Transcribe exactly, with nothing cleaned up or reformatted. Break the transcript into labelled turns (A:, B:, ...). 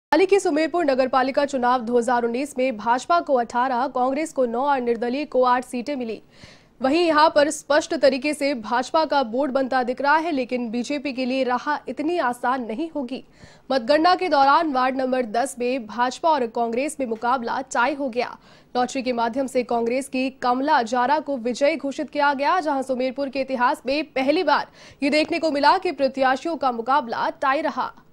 A: हाल ही के सुमेरपुर नगरपालिका चुनाव दो हज़ार उन्नीस में भाजपा को अठारह, कांग्रेस को नौ और निर्दलीय को आठ सीटें मिली। वहीं यहां पर स्पष्ट तरीके से भाजपा का बोर्ड बनता दिख रहा है, लेकिन बीजेपी के लिए राह इतनी आसान नहीं होगी। मतगणना के दौरान वार्ड नंबर दस में भाजपा और कांग्रेस में मुकाबला टाई हो गया। लॉटरी के माध्यम से कांग्रेस की कमला जारा को विजयी घोषित किया गया, जहां सुमेरपुर के इतिहास में पहली बार ये देखने को मिला कि प्रत्याशियों का मुकाबला टाई रहा।